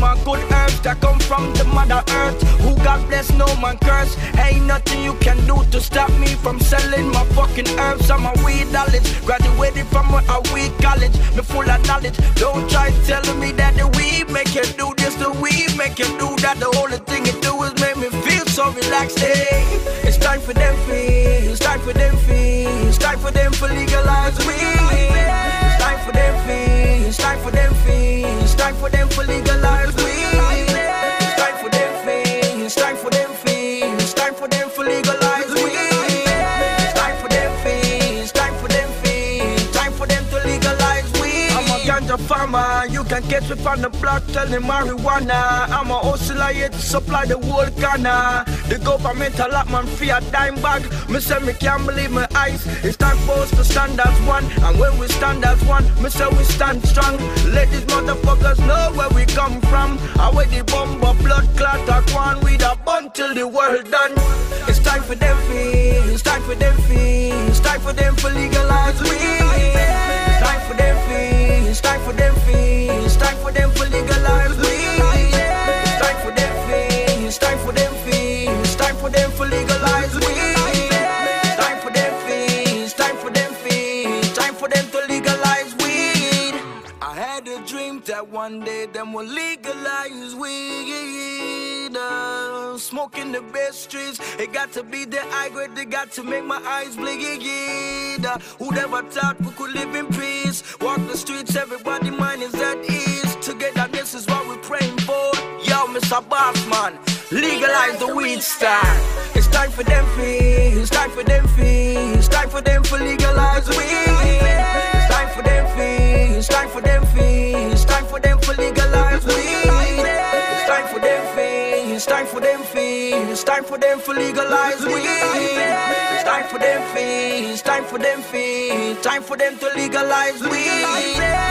my good herbs that come from the Mother Earth. Who God bless, no man curse. Ain't nothing you can do to stop me from selling my fucking herbs. I'm a weed knowledge, graduated from a weed college. Me full of knowledge. Don't try telling me that the weed make you do this, the weed make you do that. The only thing it do is make me feel so relaxed. Hey, it's time for them fees. It's time for them fees. It's time for them to legalize weed. It's time for them fees. It's time for them fees. It's time for them to legalize weed. It's time for them fees. It's time for them fees. It's time for them to legalize weed. It's time for them fees. It's time for them fees. It's time for them to legalize weed. I'm a ganja farmer. You can catch me from the block selling marijuana. I'm a hustler here to supply the whole Ghana. The government a lot man free a dime bag. Me say me can't believe my eyes. It's time for us to stand as one. And when we stand as one, me say we stand strong. Let these motherfuckers know where we come from. Away the bomb of blood clot a one with a bun till the world done. It's time for them fees. It's time for them fees. It's time for them to legalize weed. It's time for them fees. It's time for them fees. It's time for them to legalize weed. It's time for them fees. It's time for them fees. It's time for them to legalize weed. It's time for them fees. It's time for them fees. It's time for them to legalize weed. I had a dream that one day them will legalize weed. Smoking the best streets, it got to be the high grade, they got to make my eyes bleed. Who never thought we could live in peace? Walk the streets, everybody mind is at ease. Together, this is what we're praying for. Yo, Mr. Bossman, legalize the weed style. It's time for them fees. It's time for them fees. It's time for them to legalize weed. It's time for them fees. It's time for them fees. It's time for them to legalize weed. It's time for them fees. It's time for them fees. It's time for them to legalize weed. It's time for them fees. It's time for them fees. Time for them to legalize weed.